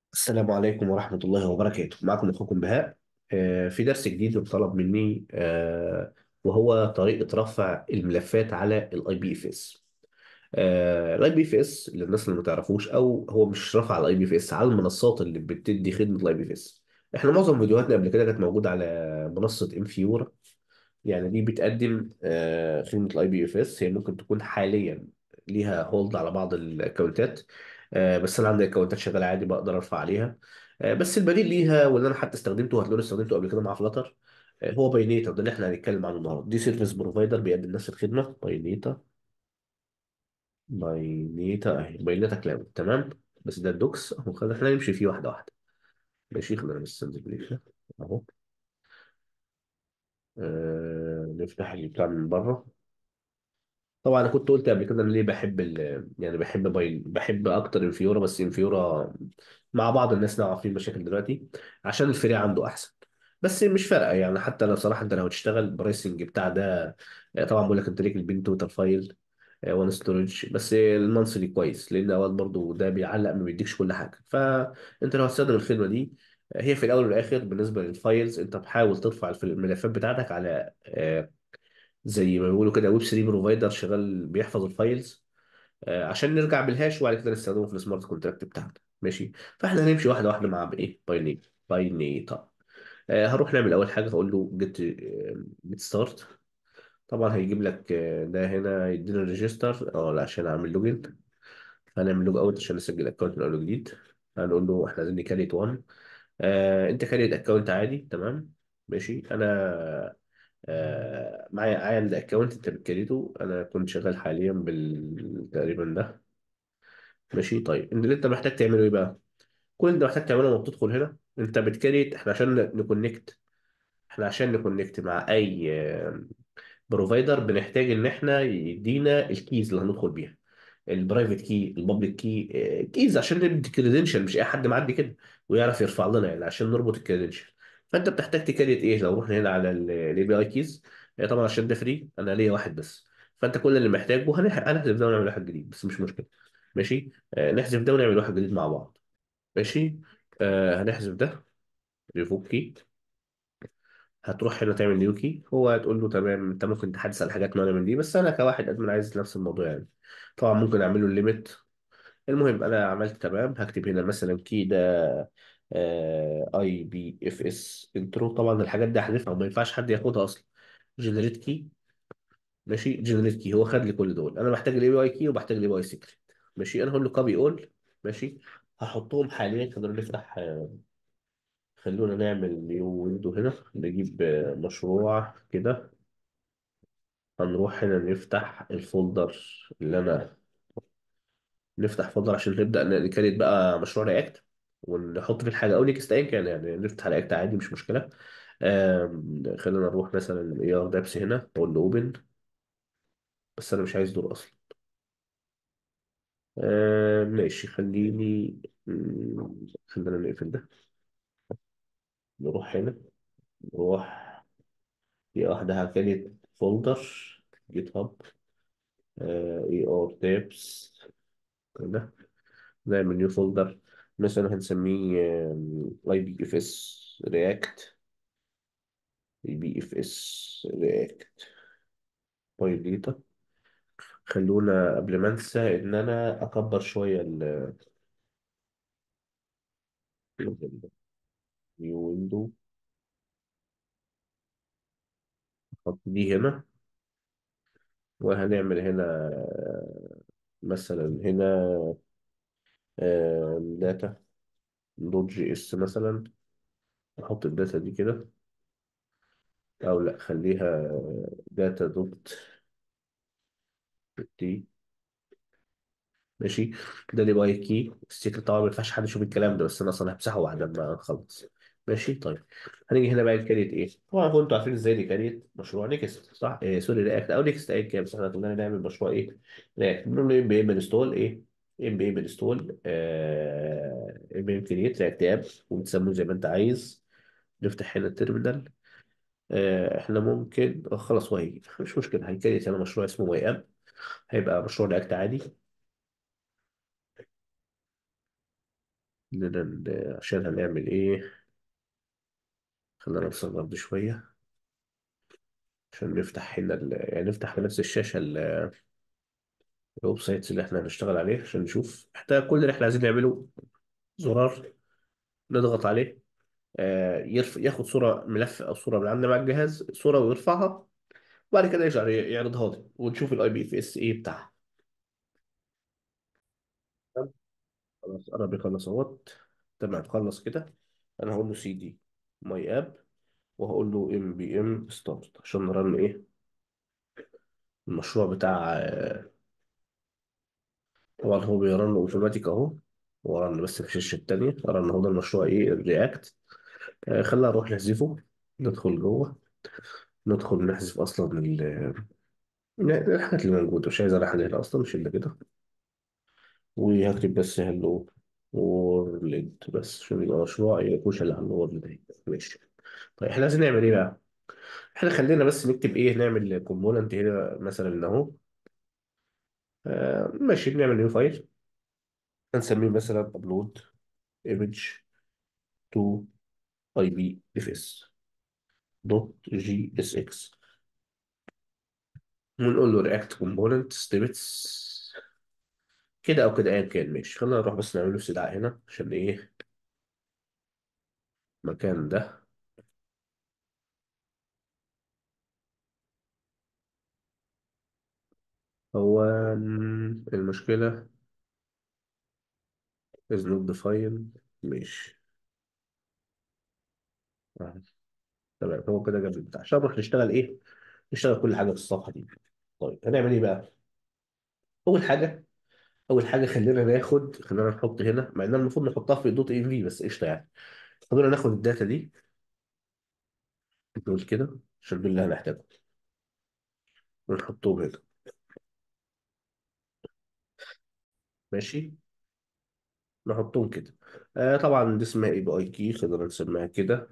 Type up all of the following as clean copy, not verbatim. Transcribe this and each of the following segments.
السلام عليكم ورحمة الله وبركاته. معكم أخوكم بهاء. في درس جديد طلب مني، وهو طريقة رفع الملفات على الاي بي اف اس. الاي بي اف اس للناس اللي ما تعرفوش، او هو مش رفع على الاي بي اف اس، على المنصات اللي بتدي خدمة الاي بي اف اس. احنا معظم فيديوهاتنا قبل كده كانت موجودة على منصة انفيورا. يعني دي بتقدم خدمة الاي بي اف اس. هي ممكن تكون حاليا ليها هولد على بعض الاكونتات، بس انا عندي اكونتات شغالة عادي بقدر ارفع عليها. بس البديل ليها، واللي انا حتى استخدمته، هتلاقوني استخدمته قبل كده مع فلاتر، هو باينيتا. ده اللي احنا هنتكلم عنه النهارده. دي سيرفيس بروفايدر بيقدم نفس الخدمة. باينيتا، باينيتا اهي، باينيتا كلاود. تمام. بس ده الدوكس اهو. خلينا نمشي فيه واحدة واحدة. ماشي، خلينا بس ننزل اهو. نفتح البتاع من بره. طبعا انا كنت قلت قبل كده انا ليه بحب يعني بحب اكتر انفيورا. بس انفيورا مع بعض الناس نوعا في مشاكل دلوقتي، عشان الفري عنده احسن. بس مش فارقه يعني. حتى لو صراحه انت لو هتشتغل البرايسنج بتاع ده، طبعا بقول لك انت ليك البين توتال فايل وان ستورج. بس المنثلي كويس، لان اوقات برضو ده بيعلق، ما بيديكش كل حاجه. فانت لو هتستخدم الخدمه دي، هي في الاول والاخر بالنسبه للفايلز، انت بحاول ترفع الملفات بتاعتك على زي ما بيقولوا كده ويب 3 بروفايدر شغال بيحفظ الفايلز، عشان نرجع بالهاش وبعد كده نستخدمه في السمارت كونتراكت بتاعنا. ماشي. فاحنا هنمشي واحده واحده مع بايه باينيتا. هروح نعمل اول حاجه، هقول له جيت ستارت. طبعا هيجيب لك ده هنا يدينا ريجستر، لا عشان اعمل لوجن. هنعمل لوج اوت عشان نسجل اكونت من اول جديد. هنقول له احنا عايزين نكريت 1. انت كريت اكونت عادي. تمام. ماشي. انا معايا عندي اكونت انت بتكريته. انا كنت شغال حاليا تقريبا ده. ماشي. طيب اللي انت محتاج تعمله ايه بقى؟ كل اللي انت محتاج تعمله لما بتدخل هنا، انت بتكريت. احنا عشان نكونكت، مع اي بروفايدر، بنحتاج ان احنا يدينا الكيز اللي هندخل بيها، البرايفت كي، البابليك كي، كيز عشان ندي كريدنشال. مش اي حد معدي كده ويعرف يرفع لنا، يعني عشان نربط الكريدنشال. فانت بتحتاج تكريت ايه. لو رحنا هنا على الاي بي اي كيز، طبعا عشان ده فري انا ليا واحد بس. فانت كل اللي محتاجه هنحذف ده ونعمل واحد جديد، بس مش مشكله. ماشي. نحذف ده ونعمل واحد جديد مع بعض. ماشي. هنحذف ده، ريفوك كي. هتروح هنا تعمل نيو كي. هو هتقول له تمام، انت ممكن تحدث على حاجات معينه من دي، بس انا كواحد ادمن عايز نفس الموضوع يعني. طبعا ممكن اعمل له الليميت. المهم انا عملت تمام. هكتب هنا مثلا كي ده اي بي اف اس انترو. طبعا الحاجات دي هحذفها وما ينفعش حد ياخدها اصلا. جنريت كي. ماشي. جنريت كي هو خد لي كل دول. انا محتاج الاي بي اي كي وبحتاج الاي بي اي سيكريت. ماشي. انا هقول له كوبي اول. ماشي. هحطهم حاليا. خلونا نفتح خلونا نعمل نيو ويندو هنا. نجيب مشروع كده. هنروح هنا نفتح الفولدر اللي انا نفتح فولدر عشان نبدأ نكريت بقى مشروع رياكت، ونحط في الحاجة، أو نيكست أيا كان يعني. نفتح رياكت عادي مش مشكلة. خلينا نروح مثلا الاي ار دابس هنا، أقول له أوبن. بس أنا مش عايز دول أصلا. ماشي. خلينا نقفل ده. نروح هنا. نروح في واحدة هكريت فولدر جيت هاب، اي ار دابس كده. نعمل نيو فولدر مثلا هنسميه اي بي اف اس رياكت. اي بي اف اس رياكت باي داتا. خلونا قبل ما انسى ان انا اكبر شويه النيو ويندو. احط دي هنا. وهنعمل هنا مثلا هنا داتا دوت جي اس مثلا. نحط الداتا دي كده، او لا خليها داتا دوت تي. ماشي. ده اللي باي كي السيكريت. طبعا ما ينفعش حد يشوف الكلام ده، بس انا اصلا همسحه بعد ما نخلص. ماشي. طيب هنيجي هنا بقى الكاريت ايه. طبعا هو انتوا عارفين ازاي نكريت مشروع نيكست، صح؟ سوري، رياكت او نيكست ايا كان. بس احنا كنا نعمل مشروع ايه؟ رياكت. بنقول له ام بي ام انستول ايه، ام بي ام انستول ام بي ام كريت رياكت اب، وتسموه زي ما انت عايز. نفتح هنا التيرمينال. احنا ممكن خلاص، هو هيجي مش مشكله. هيكريت هنا مشروع اسمه واي اب. هيبقى مشروع رياكت عادي. عشان هنعمل ايه. خلينا نصغر دي شوية عشان نفتح هنا يعني نفتح في نفس الشاشة الويب سايتس اللي احنا هنشتغل عليه عشان نشوف. احنا كل اللي احنا عايزين نعمله زرار نضغط عليه، ياخد صورة ملف أو صورة من عندنا مع الجهاز، صورة ويرفعها، وبعد كده يرجع يعرضها لي ونشوف الاي بي اف اس ايه بتاعها. تمام؟ خلاص قرب يخلص اهوت. تمام خلص كده. انا هقول له سي دي ماي اب، وهقول له ام بي ام ستارت عشان نرن ايه المشروع بتاع طبعا هو بيرن اوتوماتيك اهو. هو رن بس في الشاشة التانية رن. هو ده المشروع ايه الرياكت. خلينا نروح نحذفه. ندخل جوه. ندخل نحذف اصلا يعني الحاجات اللي موجودة. مش عايز انا حاجة هنا اصلا، مش الا كده. وهكتب بس هلو وورلد بس عشان يبقى مشروع يكوش اللي على الوورلد ده. ماشي. طيب احنا لازم نعمل ايه بقى؟ احنا خلينا بس نكتب ايه، نعمل كومبوننت هنا مثلا اهو. ماشي. بنعمل نيو فايل هنسميه مثلا ابلود ايمج تو اي بي اف اس دوت جي اس اكس، ونقول له رياكت كومبوننت ستيبتس كده او كده ايا كان. ماشي. خلينا نروح بس نعمل له استدعاء هنا عشان ايه المكان ده. هو المشكلة is not defined. ماشي. آه. تمام. هو كده جاب البتاع عشان نروح نشتغل ايه، نشتغل كل حاجة في الصفحة دي. طيب هنعمل ايه بقى؟ اول حاجة اول حاجة خلينا نحط هنا، مع ان المفروض نحطها في دوت ام في بس قشطة يعني. خلينا ناخد الداتا دي دول كده عشان دول اللي هنحتاجهم ونحطهم هنا. ماشي. نحطهم كده. طبعا دي اسمها اي بي اي كي، خلينا نسميها كده.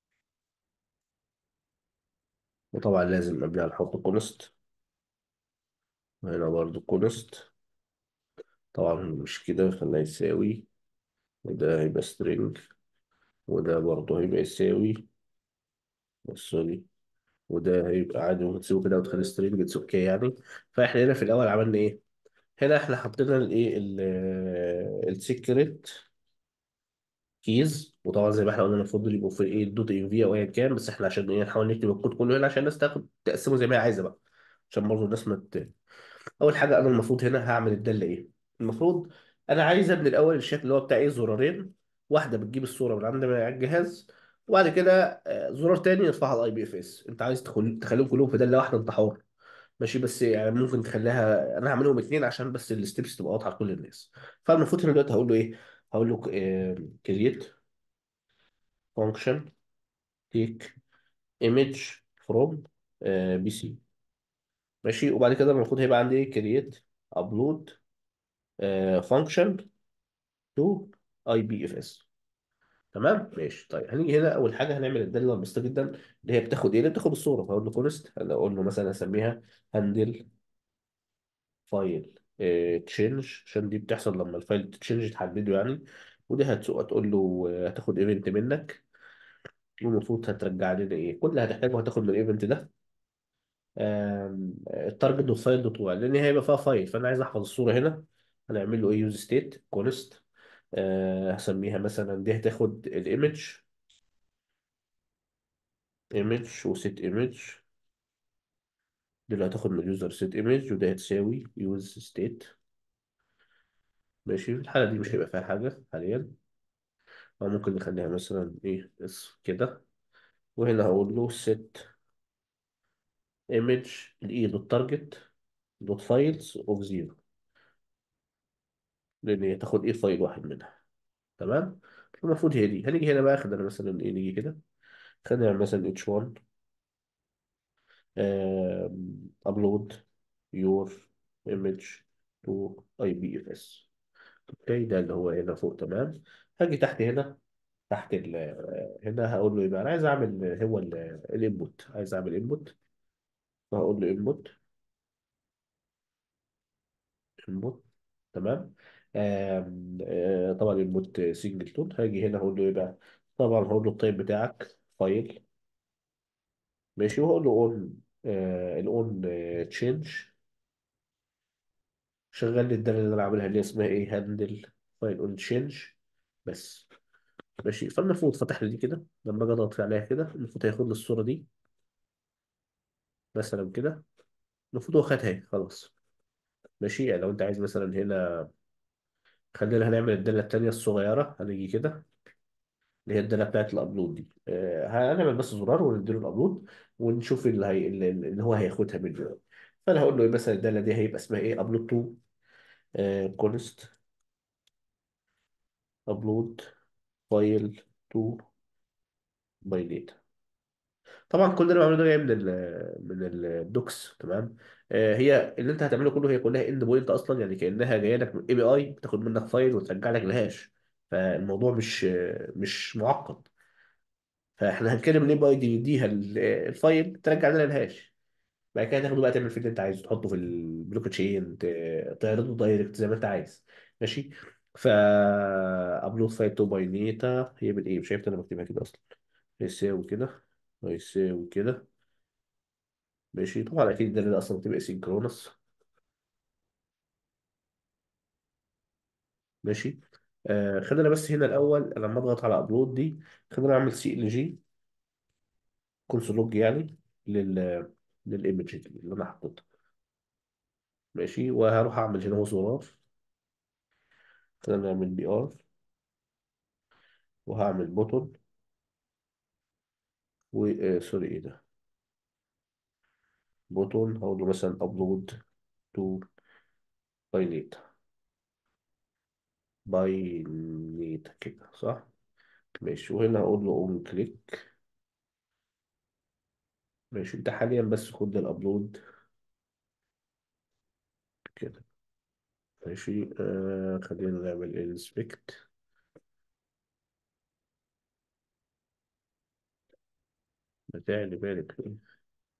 وطبعا لازم قبلها نحط كونست. وهنا برضو كونست. طبعا مش كده، خلينا يساوي. وده هيبقى string. وده برضه هيبقى يساوي. سوري. وده هيبقى عادي ممكن تسيبه كده وتخلي string اتس اوكي يعني. فاحنا هنا في الاول عملنا ايه؟ هنا احنا حطينا الايه السيكريت كيز. وطبعا زي ما احنا قلنا المفروض يبقوا في ايه الدوت ام في او ايا كان، بس احنا عشان ايه نحاول نكتب الكود كله هنا عشان الناس تاخد تقسمه زي ما هي عايزه بقى. عشان برضه الناس اول حاجه انا المفروض هنا هعمل الداله ايه. المفروض انا عايز ابني الاول الشكل اللي هو بتاع ايه زرارين. واحده بتجيب الصوره من عند الجهاز، وبعد كده زرار تاني يرفعها الاي بي اف اس. انت عايز تخليهم كلهم في داله واحده، انت حر. ماشي. بس يعني ممكن تخليها، انا هعملهم اتنين عشان بس الستبس تبقى واضحه لكل الناس. فالمفروض هنا دلوقتي هقول له ايه. هقول له كرييت فانكشن تيك ايمج فروم بي سي. ماشي. وبعد كده المفروض هيبقى عندي ايه كرييت ابلود فانكشن تو اي بي اف اس. تمام. ماشي. طيب هنيجي هنا اول حاجه هنعمل الداله البسيطه جدا اللي هي بتاخد ايه، اللي بتاخد الصوره. فاقول له كونست، اقول له مثلا اسميها هاندل فايل تشينج عشان دي بتحصل لما الفايل تشينج تحدده يعني. ودي هتقول له هتاخد ايفنت منك، والمفروض هترجع لنا ايه كل اللي هتحتاجه هتاخد من الايفنت ده. التارجت دوت فايل دوت واي لان هي هيبقى فيها فايل، فانا عايز احفظ الصوره هنا. هنعمل له ايه يوز ستيت كونست. هسميها مثلا دي هتاخد الايمج وسيت ايمج. دي اللي هتاخد من اليوزر سيت ايمج، وده هتساوي يوز ستيت. ماشي. في الحالة دي مش هيبقى فيها حاجة حاليا، أو ممكن نخليها مثلا إيه اس كده. وهنا هقول له set image الإي دوت تارجت دوت فايلز أوف زيرو، لأن هي تاخد إيه فايل واحد منها. تمام. المفروض هي دي. هنيجي هنا بقى خلينا مثلا إيه نيجي كده. خلينا مثلا h1 upload your image to IPFS. اوكي. ده اللي هو هنا فوق. تمام. هاجي تحت هنا تحت هنا هقول له يبقى انا عايز اعمل هو الانبوت. عايز اعمل انبوت. فهقول له انبوت. انبوت. تمام. طبعا البوت سنجلتون. هاجي هنا هقول له ايه بقى؟ طبعا هقول له الطيب بتاعك فايل. ماشي، وهقول له اون، الاون تشينج. شغل لي الداله اللي انا عاملها اللي اسمها ايه، هاندل فايل اون تشينج بس. ماشي، فالمفروض فتح لي دي كده، لما اجي اضغط عليها كده المفروض هياخد لي الصوره دي مثلا كده. المفروض هو خدها اهي خلاص. ماشي، يعني لو انت عايز مثلا هنا، خلينا هنعمل الداله التانيه الصغيره. هنيجي كده اللي هي الداله بتاعت الابلود دي، هنعمل بس زرار ونديله الابلود، ونشوف اللي هو هياخدها منه. فانا هقول له ايه مثلا، الداله دي هيبقى اسمها ايه، ابلود تو كونست ابلود فايل تو باي. طبعا كل اللي انا بعمله ده جاي من الدوكس، تمام. هي اللي انت هتعمله كله هي كلها اند بوينت اصلا، يعني كانها جايه لك من اي بي اي، بتاخد منك فايل وترجع لك الهاش. فالموضوع مش معقد. فاحنا هنتكلم الاي بي اي دي يديها الفايل، ترجع لنا الهاش. بعد كده تاخده بقى تعمل فيه اللي انت عايزه، تحطه في البلوك تشين، تعرضه دايركت زي ما انت عايز. ماشي. فا ابلود فايل تو باي نيتا هي بالايه، مش شايف انا بكتبها كده اصلا. هيساوي كده، هيساوي كده. ماشي، طبعا اكيد ده اصلا بتبقى سينكرونس. ماشي. خلينا بس هنا الاول لما اضغط على ابلود دي، خلينا اعمل سي ال جي كونسول لوج يعني للايمج اللي انا حطيتها. ماشي، وهروح اعمل هنا هو زرار. خلينا نعمل بي ار، وهعمل بوتون، و سوري ايه ده، بوتون هقول له مثلا ابلود تو باينيت. باينيت كده صح. ماشي، وهنا هقول له اون كليك. ماشي، انت حاليا بس خد الابلود كده. ماشي، خلينا نعمل انسبكت. بتاع اللي بالك فيه،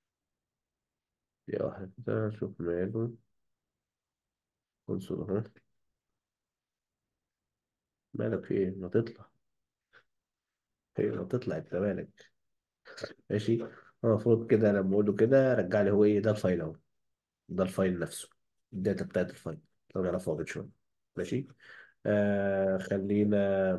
يا واحد كده شوف ماله. كونسول اهو. مالك في ايه، ما تطلع. ايه ما تطلع، انت مالك. ماشي. هو المفروض كده لما اقول له كده رجع لي هو ايه ده، الفايل اهو. ده الفايل نفسه، الداتا بتاعت الفايل. لو نعرفها من شويه. ماشي. خلينا.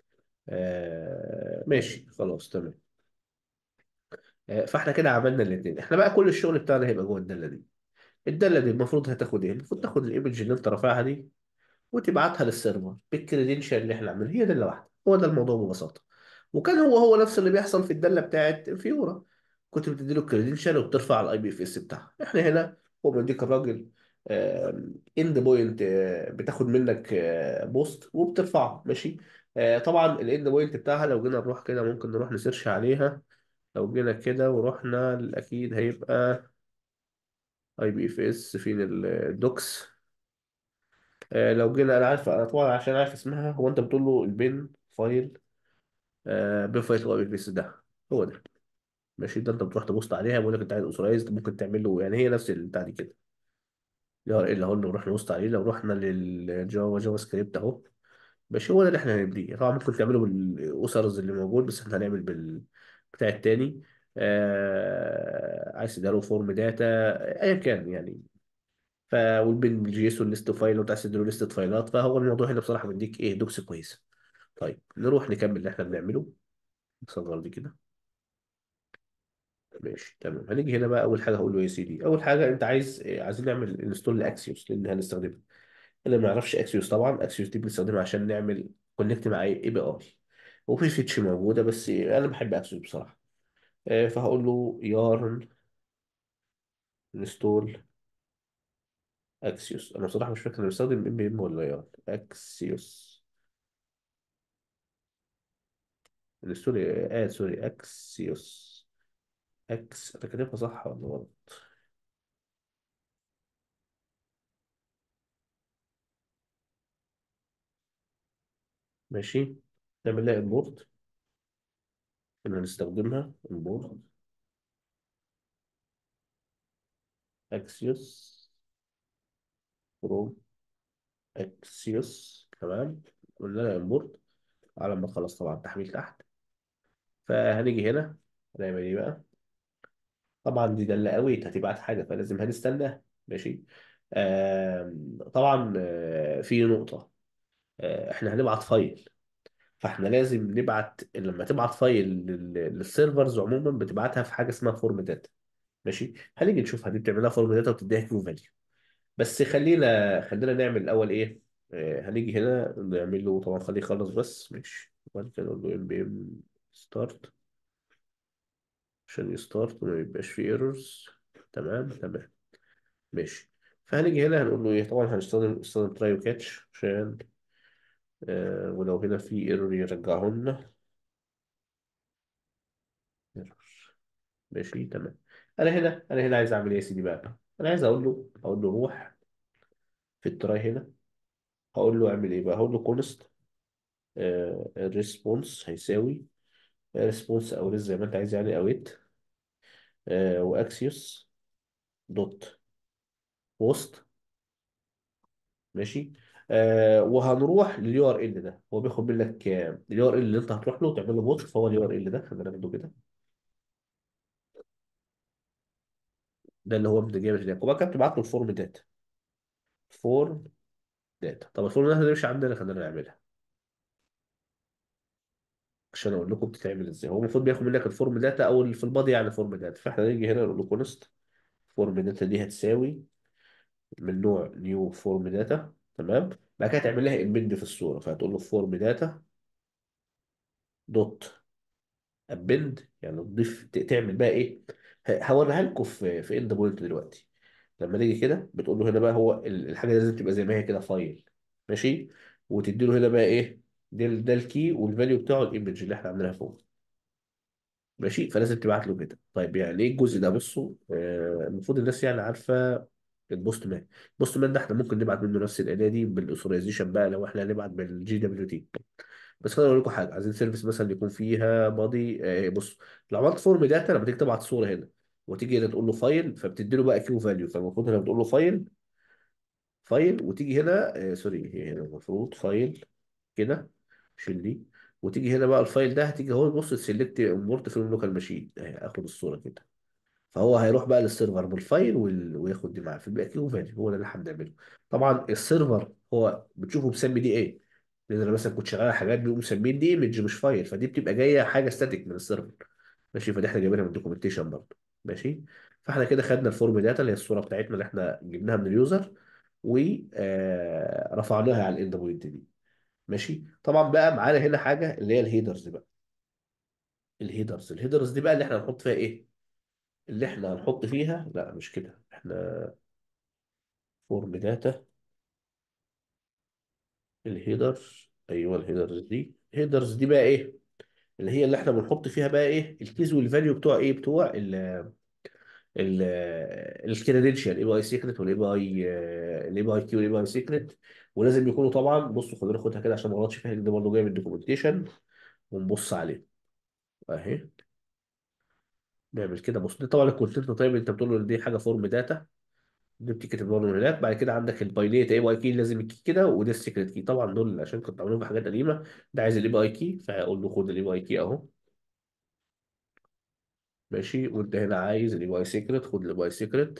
ماشي خلاص تمام. فاحنا كده عملنا الاثنين. احنا بقى كل الشغل بتاعنا هيبقى جوه الداله دي. الداله دي المفروض هتاخد ايه، المفروض تاخد الايمج اللي انت رافعها دي، وتبعتها للسيرفر بالكريدنشال اللي احنا عاملينها. هي داله واحده، هو ده الموضوع ببساطه. وكان هو نفس اللي بيحصل في الداله بتاعت فيورا. كنت بتدي له الكريدنشال وبترفع الاي بي اف اس بتاعها. احنا هنا هو بيديك الراجل اند بوينت، بتاخد منك بوست وبترفعه. ماشي. طبعا الاند بوينت بتاعها لو جينا نروح كده ممكن نروح نسيرش عليها. لو جينا كده ورحنا اكيد هيبقى اي بي اف اس فين الدوكس. لو جينا، انا عارف انا طبعا عشان عارف اسمها. هو انت بتقول له البين فايل، بين فايل هو بيفيس ده، هو ده. ماشي، ده انت بتروح تبص عليها بيقول لك انت عايز اوثرايزد، ممكن تعمل له يعني، هي نفس البتاع دي كده. اللي هو نروح نبص عليه لو رحنا للجافا جافا سكريبت اهو. ماشي، هو ده اللي احنا هنبنيه. طبعا ممكن تعمله بالاوثرز اللي موجود، بس احنا هنعمل بتاع التاني. عايز تديله فورم داتا، ايا كان يعني. والبين جيسون ليست فايل، وانت عايز تديله ليست فايلات. فهو الموضوع هنا بصراحه مديك ايه، دوكس كويس. طيب نروح نكمل اللي احنا بنعمله. نصغر دي كده. ماشي تمام. هنيجي هنا بقى، اول حاجه هقول له يا سيدي، اول حاجه انت عايز عايزين نعمل انستول لاكسيوس لان هنستخدمها. اللي ما يعرفش اكسيوس، طبعا اكسيوس دي بنستخدمها عشان نعمل كونكت مع اي بي اي. وفي فيتش موجوده، بس انا بحب اكسيوس بصراحه. فهقول له يارن انستول اكسيوس. انا بصراحه مش فاكر انا بستخدم ام بي ام ولا يارن اكسيوس. انستول سوري اكسيوس. انا كاتبها صح ولا غلط؟ ماشي. نعمل لها امبورت. كنا هنستخدمها امبورت اكسيوس فروم اكسيوس، تمام. قلنا لها امبورت على ما تخلص طبعا تحميل تحت. فهنيجي هنا هنعمل ايه بقى؟ طبعا دي دالة قوي هتبعت حاجة فلازم هنستناها. ماشي. طبعا في نقطة، احنا هنبعت فايل، فاحنا لازم نبعت لما تبعت فايل للسيرفرز عموما بتبعتها في حاجة اسمها فورم داتا. ماشي، هنيجي نشوفها دي بتعملها فورم داتا وتديها كيو فاليو. بس خلينا نعمل الاول ايه. هنيجي هنا نعمل له طبعا خليه يخلص بس ماشي، وبعد كده نقول له ام بي ام ستارت عشان يستارت وما يبقاش فيه ايرورز. تمام تمام. ماشي. فهنيجي هنا هنقول له ايه، طبعا هنستخدم تراي وكاتش عشان ولو هنا في ايرور يرجعه لنا. error. ماشي تمام. انا هنا عايز اعمل ايه يا سيدي بقى؟ انا عايز اقول له روح في التراي هنا. هقول له اعمل ايه بقى؟ هقول له كونست الريسبونس هيساوي ريسبونس او ريس زي ما انت عايز يعني اويت واكسيوس دوت بوست. ماشي. وهنروح لليو ار ال ده، هو بياخد منك اليو ار ال اللي انت هتروح له تعمل له بوست، فهو اليو ار ال ده خلينا ناخده كده. ده اللي هو من جاي من هناك، وبعد كده بتبعت له الفورم داتا. فورم داتا. طب الفورم داتا دي مش عندنا، خلينا نعملها عشان اقول لكم بتتعمل ازاي. هو المفروض بياخد منك الفورم داتا او اللي في البادي يعني فورم داتا، فاحنا نيجي هنا نقول له كونست فورم داتا دي هتساوي من نوع نيو فورم داتا. تمام. بعد كده تعمل لها امبند في الصوره، فهتقول له فورم داتا دوت ابند، يعني تضيف تعمل بقى ايه. هوريها لكم في اند بوينت دلوقتي. لما نيجي كده بتقول له هنا بقى هو الحاجه لازم تبقى زي ما هي كده فايل. ماشي. وتدي له هنا بقى ايه، ده الكي والفاليو بتاعه الايمج اللي احنا عاملينها فوق. ماشي. فلازم تبعت له كده. طيب يعني ايه الجزء ده؟ بصوا المفروض الناس يعني عارفه البوست مان. البوست مان ده احنا ممكن نبعت منه نفس الاداه دي بالاثورايزيشن بقى لو احنا هنبعت بالجي دبليو تي. بس خليني اقول لكم حاجه، عايزين سيرفيس مثلا يكون فيها بادي. بص، لو عملت فورم داتا لما تيجي تبعت صوره هنا وتيجي هنا تقول له فايل، فبتدي له بقى كيو فاليو. فالمفروض هنا بتقول له فايل فايل، وتيجي هنا سوري، هي هنا المفروض فايل كده، شيل دي. وتيجي هنا بقى الفايل ده هتيجي هو بص سيلكت امبورت فروم لوكال ماشين، اخد الصوره كده. فهو هيروح بقى للسيرفر بالفايل وياخد دي معاه في الباقي كيو فاليو. هو ده اللي احنا بنعمله. طبعا السيرفر هو بتشوفه مسمي دي ايه، لان انا مثلا كنت شغال على حاجات بيقوموا مسمين دي ايمج مش فايل، فدي بتبقى جايه حاجه ستاتيك من السيرفر. ماشي. فدي احنا جايبينها من الدوكيومنتيشن برضه. ماشي. فاحنا كده خدنا الفورم داتا اللي هي الصوره بتاعتنا اللي احنا جبناها من اليوزر ورفعناها على الاند بوينت دي. ماشي. طبعا بقى معانا هنا حاجه اللي هي الهيدرز بقى. الهيدرز دي بقى اللي احنا هنحط فيها ايه؟ اللي احنا هنحط فيها لا مش كده، احنا فورم داتا الهيدرز. ايوه الهيدرز دي بقى ايه؟ اللي هي اللي احنا بنحط فيها بقى ايه الكيز والفاليو بتوع ايه، بتوع ال الكريدنشال اي بي اي سيكريت والاي بي اي كي والاي بي اي سيكريت. ولازم يكونوا طبعا، بصوا خلينا ناخدها كده عشان ما غلطش فيها لان ده برضه جاي من الدوكيومنتيشن. ونبص عليه اهي. نعمل كده. بص دي طبعا الكونتنت. طيب انت بتقول له إن دي حاجه فورم داتا، دي بتيجي برضه من هناك. بعد كده عندك الباينيت اي بي اي كي لازم الكي كده، وده السيكريت كي طبعا دول عشان كنت عاملهم في حاجات قديمه. ده عايز الاي بي اي كي فهقول له خد الاي بي اي كي اهو. ماشي. وانت هنا عايز الاي بي اي سيكريت، خد الاي بي اي سيكريت.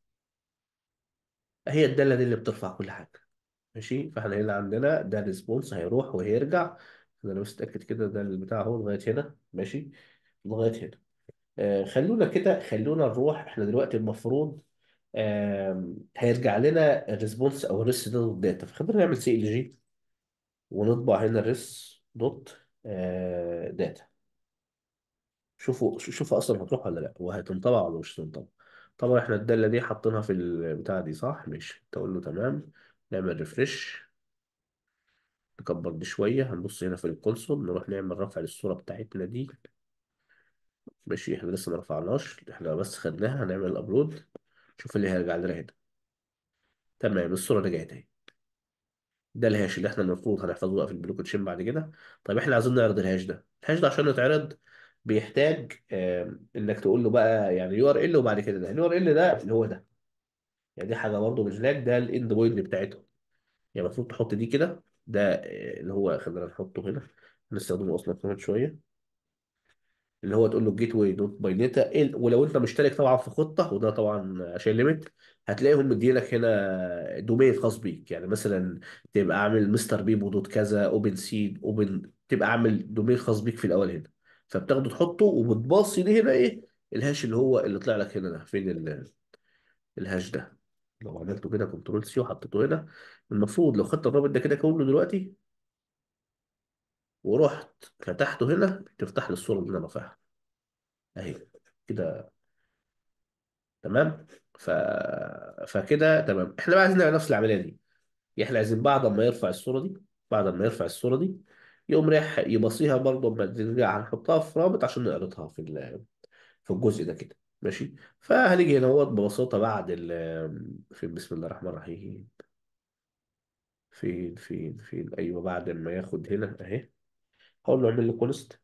هي الداله دي اللي بترفع كل حاجه. ماشي. فاحنا هنا عندنا ده الريسبونس هيروح وهيرجع. انا بس اتاكد كده ده البتاع اهو لغايه هنا. ماشي. لغايه هنا. خلونا كده، خلونا نروح احنا دلوقتي المفروض هيرجع لنا الريسبونس او الريس دوت داتا، فخلينا نعمل سي ال جي ونطبع هنا الريس دوت داتا. شوفوا اصلا هتروح ولا لا، وهتنطبع ولا مش هتنطبع. طبعا احنا الداله دي حاطينها في البتاع دي صح، ماشي تقول له تمام. نعمل ريفرش. نكبر دي شويه، هنبص هنا في الكونسول نروح نعمل رفع للصوره بتاعتنا دي. ماشي. احنا لسه ما رفعناش، احنا بس خدناها هنعمل الابلود. شوف اللي هيرجع لنا هنا. تمام الصوره رجعت اهي. ده الهاش اللي احنا المفروض هنحفظه بقى في البلوك تشين بعد كده. طيب احنا عايزين نعرض الهاش ده عشان يتعرض بيحتاج انك تقول له بقى يعني يو ار ال، وبعد كده ده اليو ار ال ده اللي هو ده. يعني دي حاجه برضه مش لاج، ده الاند بوينت بتاعته. يعني المفروض تحط دي كده ده اللي هو خلينا نحطه هنا، نستخدمه اصلا كمان شويه. اللي هو تقول له جيت واي دوت باي داتا، ولو انت مشترك طبعا في خطه، وده طبعا عشان ليميت، هتلاقيهم مديلك هنا دومين خاص بيك. يعني مثلا تبقى عامل مستر بيبو دوت كذا اوبن سيد اوبن، تبقى عامل دومين خاص بيك في الاول هنا. فبتاخده تحطه وبتباصي ليه هنا ايه الهاش اللي هو اللي طلع لك هنا ده. فين الهاش ده؟ لو عملته كده كنترول سي وحطيته هنا، المفروض لو خدت الرابط ده كده كله دلوقتي ورحت فتحته هنا، تفتح لي الصوره اللي انا رافعها اهي كده. تمام. ف... فكده تمام. احنا بقى عايزين نعمل نفس العمليه دي. احنا عايزين بعد ما يرفع الصوره دي، بعد ما يرفع الصوره دي يقوم رايح يبصيها برضه، اما نرجع هنحطها في رابط عشان نعرضها في الجزء ده كده. ماشي. فهنيجي هنا هو ببساطه بعد في بسم الله الرحمن الرحيم، فين ايوه، بعد ما ياخد هنا اهي، هقول له اعمل لي كونست.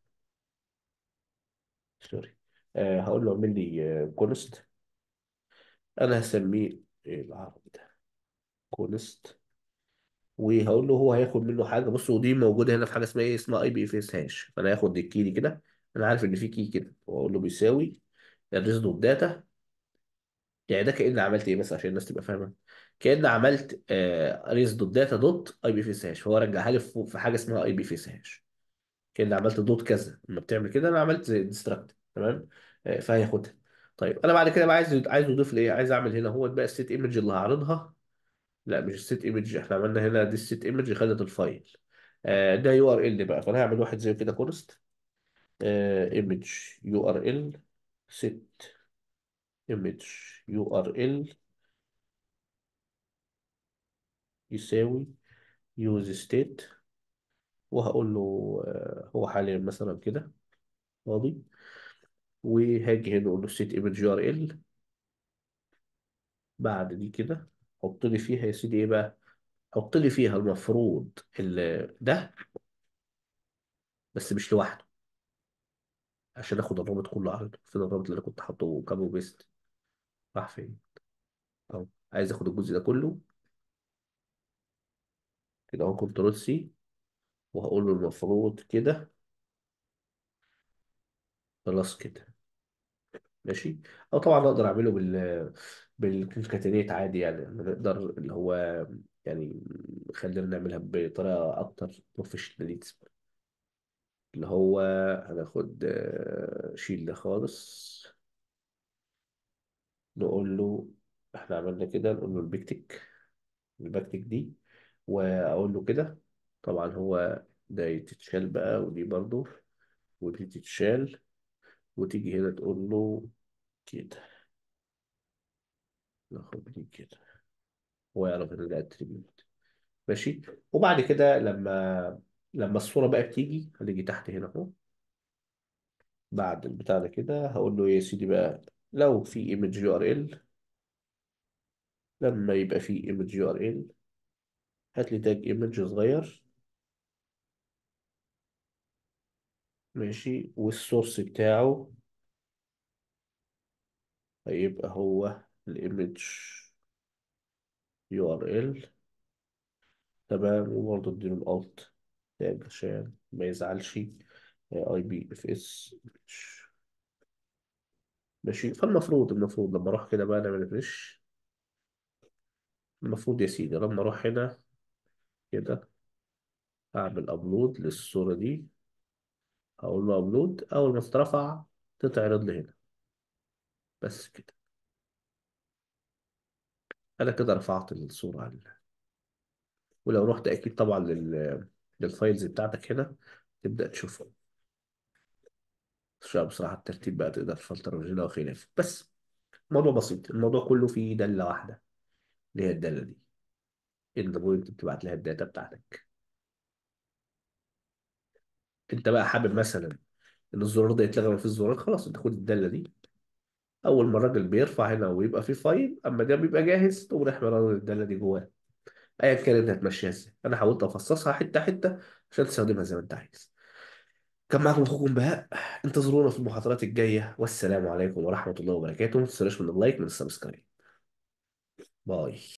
سوري. هقول له اعمل لي كونست. انا هسميه ايه العربي ده؟ كونست. وهقول له هو هياخد منه حاجه. بص، ودي موجوده هنا في حاجه اسمها ايه، اسمها اي بي اف اس هاش. فانا هاخد الكي دي كده، انا عارف ان في كي كده، واقول له بيساوي الريز دوت داتا. يعني ده كأن عملت ايه بس عشان الناس تبقى فاهمه. كأن عملت ريز دوت داتا دوت اي بي اف اس هاش، فهو رجعها لي في حاجه اسمها اي بي اف اس هاش. كأن عملت دوت كذا، لما بتعمل كده انا عملت زي ديستراكت. تمام. فهياخدها. طيب انا بعد كده بقى عايز اضيف لي ايه، عايز اعمل هنا هو بقى السيت ايمج اللي هعرضها. لا مش السيت ايمج، احنا عملنا هنا دي السيت ايمج خدت الفايل. ده يو ار ال بقى. فانا هعمل واحد زي كده كونست ايمج يو ار ال سيت ايمج يو ار ال يساوي يوز ستيت. وهقول له هو حاليا مثلا كده فاضي. وهاجي هنا اقول له سيت ايمج يو ار ال. بعد دي كده حط لي فيها يا سيدي ايه بقى، حط لي فيها المفروض ده، بس مش لوحده، عشان اخد الرابط كله اعرضه. فين الرابط اللي انا كنت حاطه كابو بيست؟ راح فين؟ اهو. عايز اخد الجزء ده كله كده اهو، كنترول سي. وهقول له المفروض كده. خلاص كده ماشي. او طبعا اقدر اعمله بالكونكاتينيت عادي، يعني نقدر اللي هو يعني خلينا نعملها بطريقه اكتر بروفيشناليزم. اللي هو هناخد شيل ده خالص. نقول له احنا عملنا كده، نقول له البيكتك، البكتك دي. واقول له كده. طبعا هو ده تتشال بقى، ودي برضو ودي تتشال. وتيجي هنا تقول له كده، ناخد دي كده. هو يعرف ان ده اتريبيوت. ماشي. وبعد كده لما الصورة بقى بتيجي، هنيجي تحت هنا اهو. بعد البتاع ده كده هقول له يا سيدي بقى، لو في ايمج يو ار ال، لما يبقى في ايمج يو ار ال هات لي تاج ايمج صغير. ماشي. والسورس بتاعه هيبقى هو الايمج يو ار ال. تمام. وبرضه اديله الالت تاج عشان ما يزعلش. اي بي اف اس. ماشي. فالمفروض لما اروح كده بقى نعمل ريفريش. المفروض يا سيدي لما اروح هنا كده اعمل ابلود للصورة دي، هقول له ابلود، اول ما تترفع تتعرض لي هنا. بس كده انا كده رفعت الصورة ولو رحت اكيد طبعا للفايلز بتاعتك هنا تبدأ تشوفها. شوية بصراحة الترتيب بقى تقدر تفلتر وجهة وخلافه. بس الموضوع بسيط، الموضوع كله فيه دالة واحدة، اللي هي الدالة دي، اللي انت بتبعت لها الداتا بتاعتك. انت بقى حابب مثلا ان الزرار ده يتلغى، ما فيش زرار، خلاص انت خد الدالة دي. اول ما الراجل بيرفع هنا ويبقى في فايل، اما ده بيبقى جاهز تقوم رايح مرر الدالة دي جواه. ايا كان انت هتمشيها ازاي، انا حاولت افصصها حتة حتة عشان تستخدمها زي ما انت عايز. كان معاكم اخوكم بهاء. انتظرونا في المحاضرات الجاية، والسلام عليكم ورحمة الله وبركاته. ما تنسوش من اللايك من السبسكرايب. باي.